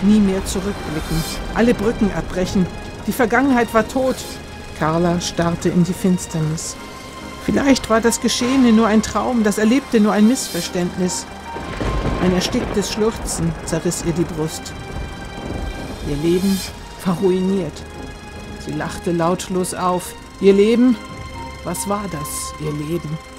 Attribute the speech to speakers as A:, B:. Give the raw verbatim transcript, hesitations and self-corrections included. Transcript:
A: Nie mehr zurückblicken, alle Brücken abbrechen. Die Vergangenheit war tot. Carla starrte in die Finsternis. Vielleicht war das Geschehene nur ein Traum, das Erlebte nur ein Missverständnis. Ein ersticktes Schluchzen zerriss ihr die Brust. Ihr Leben war ruiniert. Sie lachte lautlos auf. Ihr Leben? Was war das, ihr Leben?